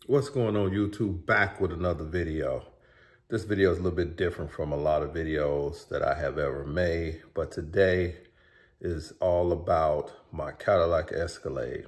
What's going on, YouTube? Back with another video. This video is a little bit different from a lot of videos that I have ever made, but today is all about my Cadillac Escalade.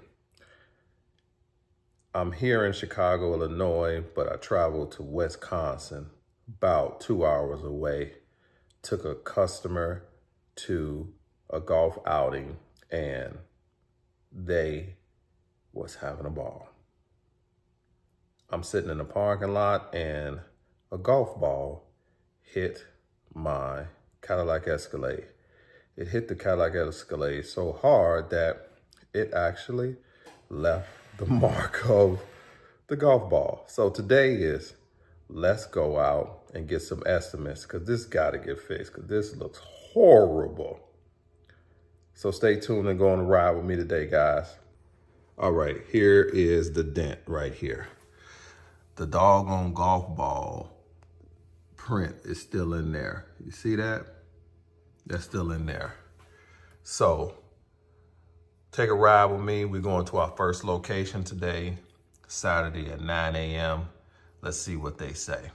I'm here in Chicago, Illinois, but I traveled to Wisconsin, about 2 hours away. Took a customer to a golf outing and they was having a ball. I'm sitting in the parking lot and a golf ball hit my Cadillac Escalade. It hit the Cadillac Escalade so hard that it actually left the mark of the golf ball. So today is, let's go out and get some estimates because this got to get fixed because this looks horrible. So stay tuned and go on a ride with me today, guys. All right, here is the dent right here. The doggone golf ball print is still in there. You see that? That's still in there. So take a ride with me. We're going to our first location today, Saturday at 9 a.m. Let's see what they say.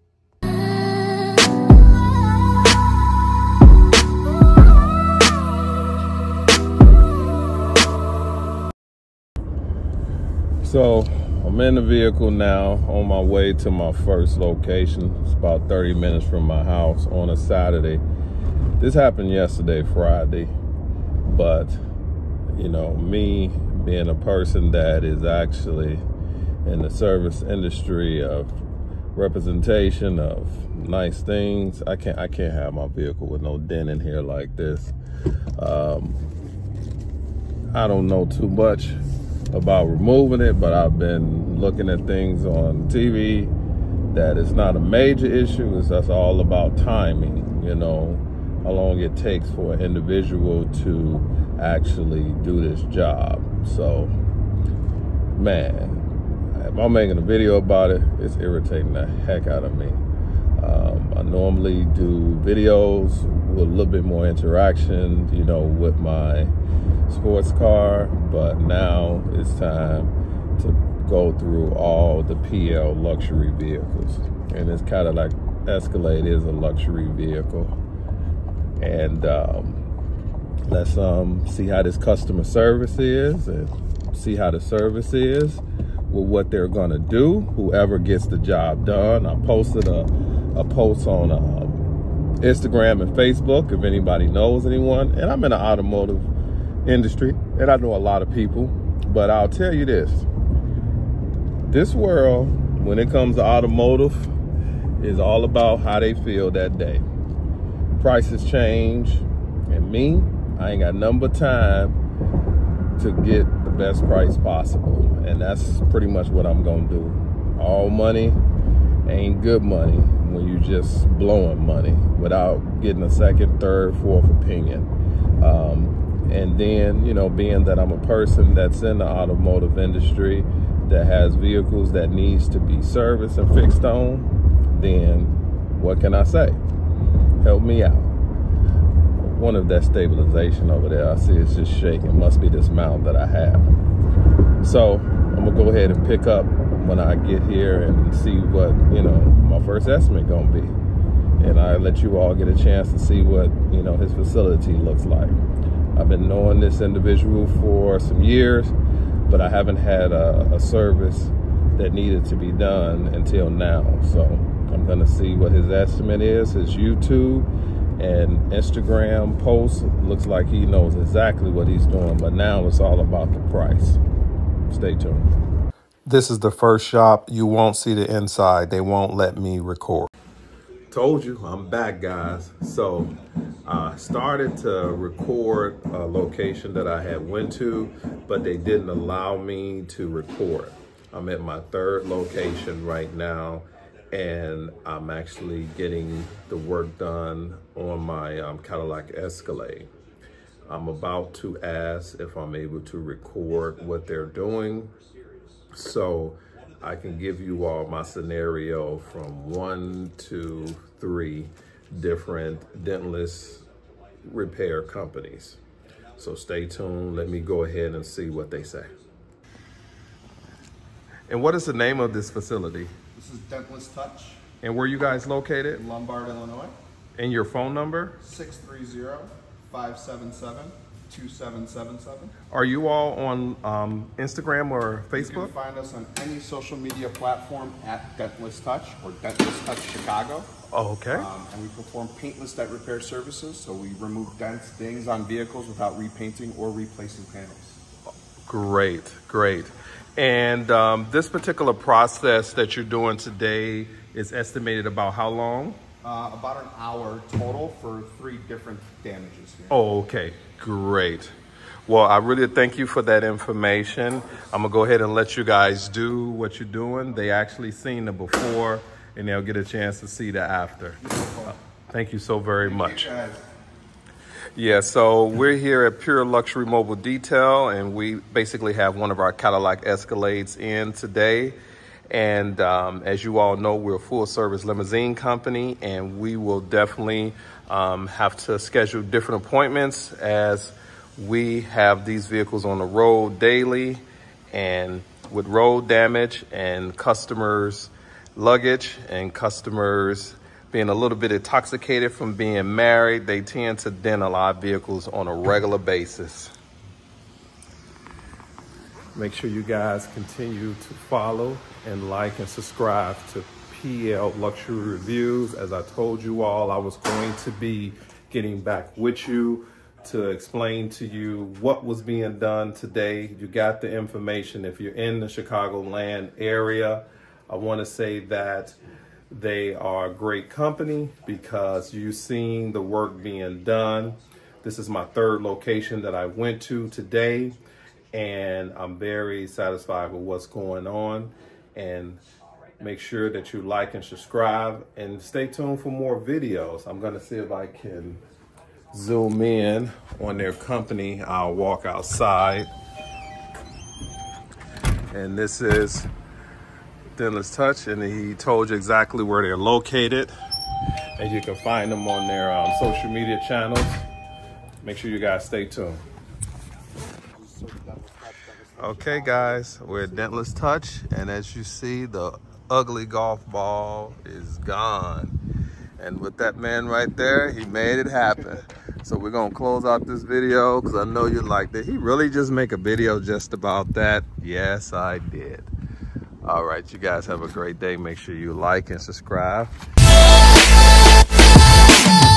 So I'm in the vehicle now on my way to my first location. It's about 30 minutes from my house on a Saturday. This happened yesterday, Friday, but you know, me being a person that is actually in the service industry of representation of nice things, I can't have my vehicle with no dent in here like this. I don't know too much about removing it, but I've been looking at things on TV that it's not a major issue. It's just all about timing, you know, how long it takes for an individual to actually do this job. So, man, if I'm making a video about it, it's irritating the heck out of me. I normally do videos with a little bit more interaction, you know, with my sports car, but now it's time to go through all the PL luxury vehicles. And this Cadillac Escalade is a luxury vehicle. And let's see how this customer service is and see how the service is with what they're gonna do, whoever gets the job done. I posted a post on Instagram and Facebook if anybody knows anyone. And I'm in the automotive industry and I know a lot of people, but I'll tell you this world, when it comes to automotive, is all about how they feel that day. Prices change, and me, I ain't got nothing but time to get the best price possible, and that's pretty much what I'm gonna do. All money ain't good money when you just blowing money without getting a second, third, fourth opinion. And then, you know, being that I'm a person that's in the automotive industry that has vehicles that needs to be serviced and fixed on, then what can I say? Help me out. One of that stabilization over there, I see it's just shaking. Must be this mount that I have. So I'm gonna go ahead and pick up when I get here and see what, you know, my first estimate gonna be. And I'll let you all get a chance to see what, you know, his facility looks like. I've been knowing this individual for some years, but I haven't had a service that needed to be done until now. So I'm gonna see what his estimate is. His YouTube and Instagram posts, looks like he knows exactly what he's doing, but now it's all about the price. Stay tuned. This is the first shop. You won't see the inside. They won't let me record. Told you, I'm back, guys. So I started to record a location that I had went to, but they didn't allow me to record. I'm at my third location right now, and I'm actually getting the work done on my Cadillac Escalade. I'm about to ask if I'm able to record what they're doing so I can give you all my scenario from 1 to 3 different dentless repair companies. So stay tuned. Let me go ahead and see what they say. And what is the name of this facility? This is Dentless Touch. And where are you guys located? In Lombard, Illinois. And your phone number? 630-577-2777. Are you all on Instagram or Facebook? You can find us on any social media platform at Dentless Touch or Dentless Touch Chicago. Oh, okay. And we perform paintless dent repair services, so we remove dents, dings on vehicles without repainting or replacing panels. Great, great. And this particular process that you're doing today is estimated about how long? About an hour total for 3 different damages here. Oh, okay, great. Well, I really thank you for that information. I'm gonna go ahead and let you guys do what you're doing. They actually seen the before and they'll get a chance to see the after. Thank you so very much. Yeah, so we're here at Pure Luxury Mobile Detail, and we basically have one of our Cadillac Escalades in today. And as you all know, we're a full service limousine company, and we will definitely have to schedule different appointments as we have these vehicles on the road daily, and with road damage and customers' luggage and customers being a little bit intoxicated from being married, they tend to dent a lot of vehicles on a regular basis. Make sure you guys continue to follow and like and subscribe to PL Luxury Reviews. As I told you all, I was going to be getting back with you to explain to you what was being done today. You got the information. If you're in the Chicagoland area, I want to say that they are a great company because you've seen the work being done. This is my 3rd location that I went to today, and I'm very satisfied with what's going on. And make sure that you like and subscribe and stay tuned for more videos. I'm going to see if I can zoom in on their company. I'll walk outside. And this is Dentless Touch, and he told you exactly where they're located, and you can find them on their social media channels. Make sure you guys stay tuned. Okay guys, we're at Dentless Touch, and as you see, the ugly golf ball is gone, and with that man right there, he made it happen. So we're gonna close out this video because I know you like that. He really just make a video just about that? Yes, I did. All right, you guys have a great day. Make sure you like and subscribe.